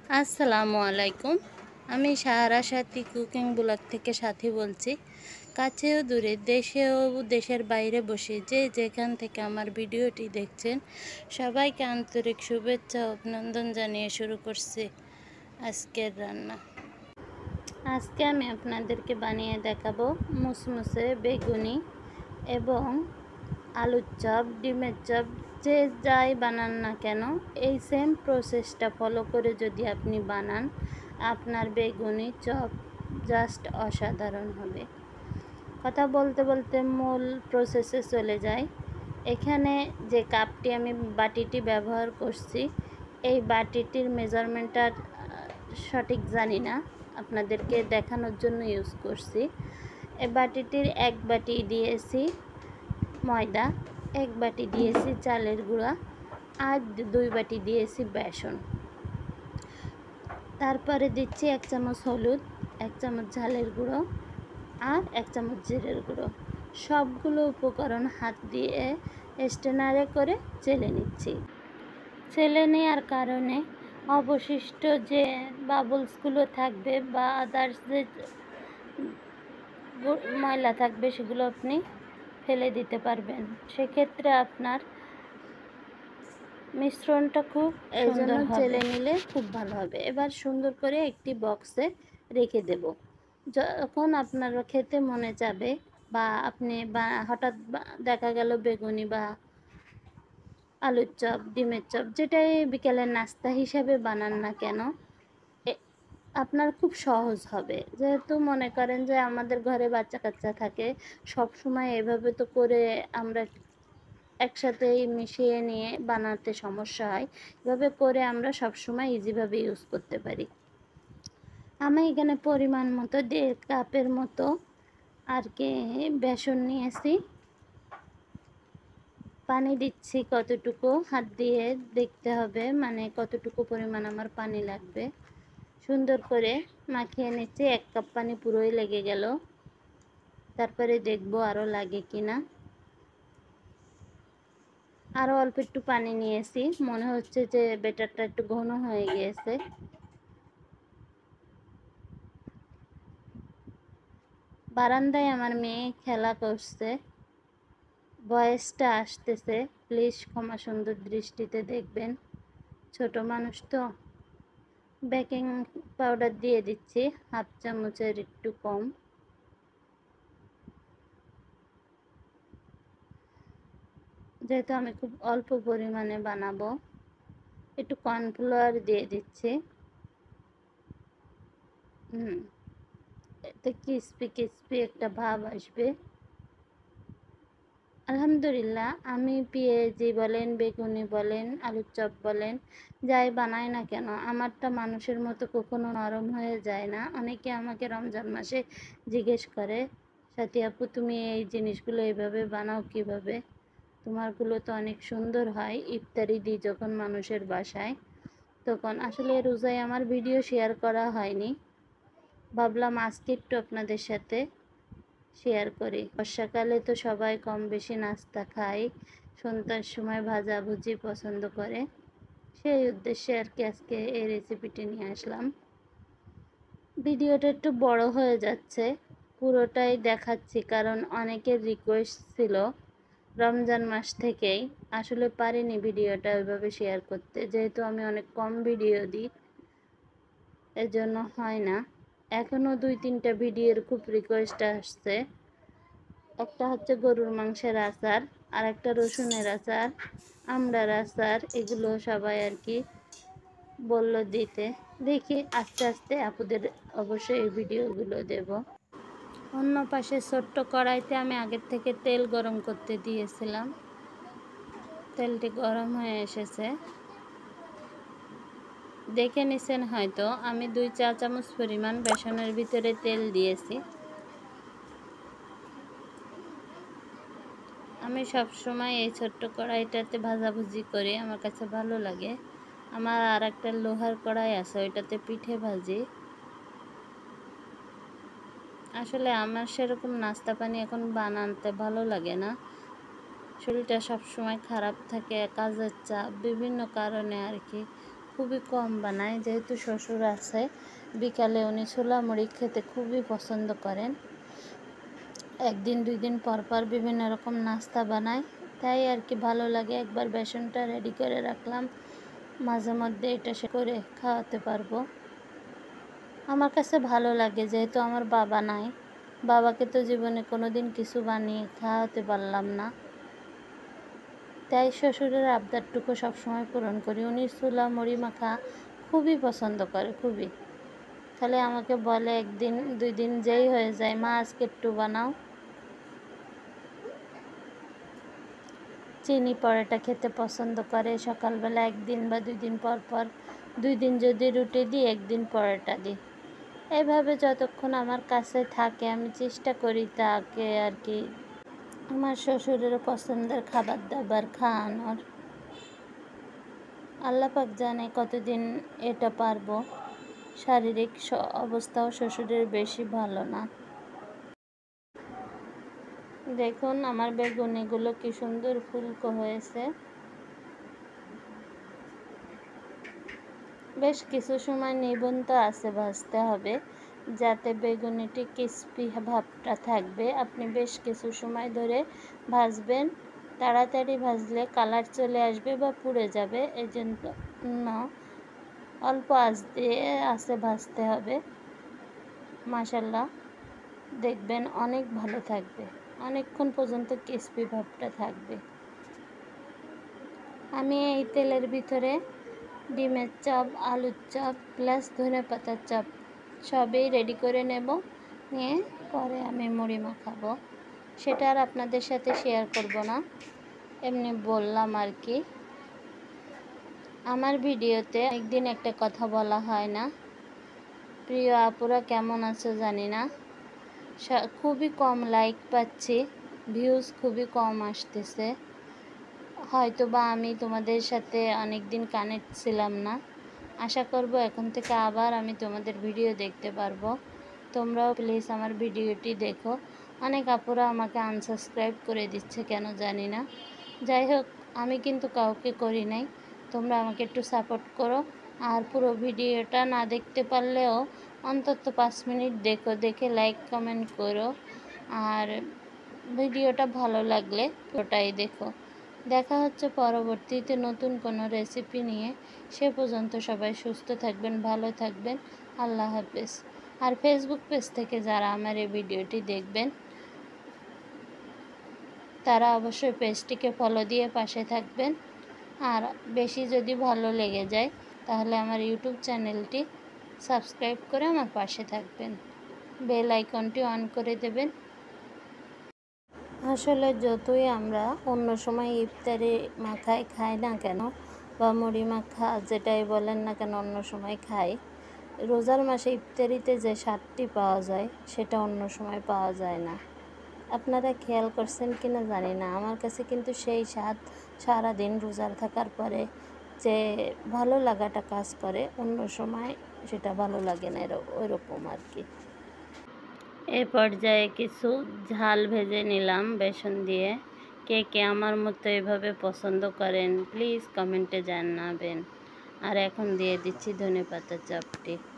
আসসালামু আলাইকুম। আমি সাহারা সাথী কুকিং ব্লগ থেকে সাথী বলছি। কাছেও দূরে, দেশেও দেশের বাইরে বসে যে যেখান থেকে আমার ভিডিওটি দেখছেন, সবাইকে আন্তরিক শুভেচ্ছা ও অভিনন্দন জানিয়ে শুরু করছি আজকের রান্না। আজকে আমি আপনাদেরকে বানিয়ে দেখাবো মুসমুসে বেগুনি এবং আলুর চপ, ডিমের চপ, যে যাই বানান না কেন এই সেম প্রসেসটা ফলো করে যদি আপনি বানান, আপনার বেগুনি চপ জাস্ট অসাধারণ হবে। কথা বলতে বলতে মূল প্রসেসে চলে যাই। এখানে যে কাপটি আমি বাটিটি ব্যবহার করছি, এই বাটিটির মেজারমেন্টটা সঠিক জানি না, আপনাদেরকে দেখানোর জন্য ইউজ করছি। এই বাটিটির এক বাটি দিয়েছি ময়দা, এক বাটি দিয়েছি চালের গুঁড়া, আর 2 বাটি দিয়েছি বেসন। তারপরে দিচ্ছি 1 চামচ হলুদ, 1 চামচ ঝালের গুঁড়ো আর 1 চামচ জিরের গুঁড়ো। সবগুলো উপকরণ হাত দিয়ে স্ট্রেনারে করে চেলে নিচ্ছি। চেলে নেওয়ার কারণে অবশিষ্ট যে বাবলসগুলো থাকবে বা আদার্স যে ময়লা থাকবে সেগুলো আপনি ফেলে দিতে পারবেন। সেক্ষেত্রে আপনার মিশ্রণটা খুব সুন্দর হবে। চেলে নিলে খুব ভালো হবে। এবার সুন্দর করে একটি বক্সে রেখে দেব। যখন আপনার খেতে মনে যাবে বা আপনি হঠাৎ দেখা গেল বেগুনি বা আলুর চপ, ডিমের চপ, যেটাই বিকেলের নাস্তা হিসাবে বানান না কেন, আপনার খুব সহজ হবে। যেহেতু মনে করেন যে আমাদের ঘরে বাচ্চা কাচ্চা থাকে, সব সময় এভাবে তো করে আমরা একসাথেই মিশিয়ে নিয়ে বানাতে সমস্যা হয়। এভাবে করে আমরা সব সময় ইজিভাবে ইউজ করতে পারি। আমি এখানে পরিমাণ মতো 1.5 কাপের মতো আর কি বেসন নিয়েছি। পানি দিচ্ছি কতটুকু হাত দিয়ে দেখতে হবে, মানে কতটুকু পরিমাণ আমার পানি লাগবে। সুন্দর করে মাখিয়ে নিচ্ছি। 1 কাপ পানি পুরোই লেগে গেল। তারপরে দেখবো আরও লাগে কিনা। আরও অল্প একটু পানি নিয়েছি, মনে হচ্ছে যে ব্যাটারটা একটু ঘন হয়ে গিয়েছে। বারান্দায় আমার মেয়ে খেলা করছে, ভয়েসটা আসতেছে, প্লিজ ক্ষমা সুন্দর দৃষ্টিতে দেখবেন, ছোট মানুষ তো। বেকিং পাউডার দিয়ে দিচ্ছি 1/2 চামচের একটু কম। যেহেতু আমি খুব অল্প পরিমাণে বানাবো, একটু কর্নফ্লাওয়ার দিয়ে দিচ্ছি। এতে ক্রিস্পি একটা ভাব আসবে। আলহামদুলিল্লাহ, আমি পেঁয়াজি বলেন, বেগুনি বলেন, আলুর চপ বলেন, যাই বানাই না কেন, আমারটা মানুষের মতো কখনো নরম হয়ে যায় না। অনেকে আমাকে রমজান মাসে জিজ্ঞেস করে, সাথী আপু তুমি এই জিনিসগুলো এইভাবে বানাও কীভাবে? তোমারগুলো তো অনেক সুন্দর হয়। ইফতারি দিই যখন মানুষের বাসায়, তখন আসলে রোজায় আমার ভিডিও শেয়ার করা হয়নি, ভাবলাম আজকে একটু আপনাদের সাথে শেয়ার করি। বর্ষাকালে তো সবাই কম বেশি নাস্তা খায়, সন্ধ্যার সময় ভাজাভুজি পছন্দ করে, সেই উদ্দেশ্যে আর কি আজকে এই রেসিপিটি নিয়ে আসলাম। ভিডিওটা একটু বড় হয়ে যাচ্ছে, পুরোটাই দেখাচ্ছি কারণ অনেকের রিকোয়েস্ট ছিল রমজান মাস থেকেই। আসলে পারিনি ভিডিওটা ওইভাবে শেয়ার করতে, যেহেতু আমি অনেক কম ভিডিও দিই, এজন্য হয় না। এখনও 2-3টা ভিডিওর খুব রিকোয়েস্ট আসছে। একটা হচ্ছে গরুর মাংসের আচার, আর একটা রসুনের আচার, আমড়ার আচার, এগুলো সবাই আর কি বললো দিতে। দেখি আস্তে আস্তে আপুদের অবশ্যই এই ভিডিওগুলো দেব। অন্য পাশে ছোট্ট কড়াইতে আমি আগের থেকে তেল গরম করতে দিয়েছিলাম, তেলটি গরম হয়ে এসেছে। দেখে নিছেন হয়তো, আমি 2 চা চামচ পরিমাণ বেসনের ভিতরে তেল দিয়েছি। আমি সব সময় এই ছোট্ট কড়াইটাতে ভাজাভুজি করি, আমার কাছে ভালো লাগে। আমার আর একটা লোহার কড়াই আছে, ওইটাতে পিঠে ভাজি। আসলে আমার সেরকম নাস্তা পানি এখন বানাতে ভালো লাগে না, শরীরটা সব সময় খারাপ থাকে, কাজের চাপ, বিভিন্ন কারণে আর কি খুবই কম বানাই, যেহেতু শ্বশুর আছে। বিকালে উনি ছোলা মুড়ি খেতে খুবই পছন্দ করেন। একদিন 2 দিন পর পর বিভিন্ন রকম নাস্তা বানাই, তাই আর কি ভালো লাগে। একবার বেসনটা রেডি করে রাখলাম, মাঝে মধ্যে এটা সে করে খাওয়াতে পারবো। আমার কাছে ভালো লাগে, যেহেতু আমার বাবা নাই, বাবাকে তো জীবনে কোনো দিন কিছু বানিয়ে খাওয়াতে পারলাম না, তাই শ্বশুরের আবদারটুকু সবসময় পূরণ করি। উনি ছোলা মুড়ি মাখা খুবই পছন্দ করে, খুবই। তাহলে আমাকে বলে 1 দিন 2 দিন যেই হয়ে যায়, মা আজকে একটু বানাও। চিনি পরোটা খেতে পছন্দ করে সকালবেলা, 1 দিন বা 2 দিন পর পর। 2 দিন যদি রুটি দিই, 1 দিন পরোটা দিই। এভাবে যতক্ষণ আমার কাছে থাকে আমি চেষ্টা করি তাকে আর কি আমার শ্বশুরেরও পছন্দের খাবার দাবার খাওয়ানোর। আল্লাহ পাক জানে কতদিন এটা পারবো। শারীরিক অবস্থাও শ্বশুরের বেশি ভালো না। দেখুন আমার বেগুনিগুলো কি সুন্দর ফুলকো হয়েছে। বেশ কিছু সময় নিবন্ত আছে ভাজতে হবে, যাতে বেগুনিটি ক্রিস্পি ভাবটা থাকবে। আপনি বেশ কিছু সময় ধরে ভাজবেন। তাড়াতাড়ি ভাজলে কালার চলে আসবে বা পুড়ে যাবে, এই জন্য অল্প আঁচ দিয়ে ভাজতে হবে। মাশাআল্লাহ, দেখবেন অনেক ভালো থাকবে, অনেকক্ষণ পর্যন্ত ক্রিস্পি ভাবটা থাকবে। আমি এই তেলের ভিতরে ডিমের চপ, আলুর চপ প্লাস ধনেপাতার চপ সবই রেডি করে নেব। নিয়ে পরে আমি মুড়ি মাখাবো, সেটা আর আপনাদের সাথে শেয়ার করব না, এমনি বললাম আর কি। আমার ভিডিওতে একদিন একটা কথা বলা হয় না। প্রিয় আপুরা কেমন আছো জানি না, খুবই কম লাইক পাচ্ছি, ভিউজ খুবই কম আসতেছে। হয়তো বা আমি তোমাদের সাথে অনেক দিন কানেক্ট ছিলাম না। আশা করব এখন থেকে আবার আমি তোমাদের ভিডিও দেখতে পারবো। তোমরাও প্লিজ আমার ভিডিওটি দেখো। অনেক আপুরা আমাকে আনসাবস্ক্রাইব করে দিচ্ছে কেন জানি না। যাই হোক, আমি কিন্তু কাউকে করি নাই, তোমরা আমাকে একটু সাপোর্ট করো। আর পুরো ভিডিওটা না দেখতে পারলেও অন্তত 5 মিনিট দেখো, দেখে লাইক কমেন্ট করো। আর ভিডিওটা ভালো লাগলে পুরোটাই দেখো। দেখা হচ্ছে পরবর্তীতে নতুন কোনো রেসিপি নিয়ে। সে পর্যন্ত সবাই সুস্থ থাকবেন, ভালো থাকবেন। আল্লাহ হাফেজ। আর ফেসবুক পেজ থেকে যারা আমার এই ভিডিওটি দেখবেন, তারা অবশ্যই পেজটিকে ফলো দিয়ে পাশে থাকবেন। আর বেশি যদি ভালো লেগে যায় তাহলে আমার ইউটিউব চ্যানেলটি সাবস্ক্রাইব করে আমার পাশে থাকবেন, বেল আইকনটি অন করে দেবেন। আসলে যতই আমরা অন্য সময় ইফতারি মাখায় খাই না কেন, বা মুড়ি মাখা যেটাই বলেন না কেন অন্য সময় খাই, রোজার মাসে ইফতারিতে যে স্বাদটি পাওয়া যায় সেটা অন্য সময় পাওয়া যায় না। আপনারা খেয়াল করছেন কি না জানি না, আমার কাছে কিন্তু সেই স্বাদ সারাদিন রোজার থাকার পরে যে ভালো লাগাটা কাজ করে, অন্য সময় সেটা ভালো লাগে না, ওইরকম আর কি। এ পর্যায়ে কিছু ঝাল ভেজে নিলাম বেসন দিয়ে। কে কে আমার মতো এভাবে পছন্দ করেন প্লিজ কমেন্টে জানাবেন। আর এখন দিয়ে দিচ্ছি ধনেপাতা চপটি।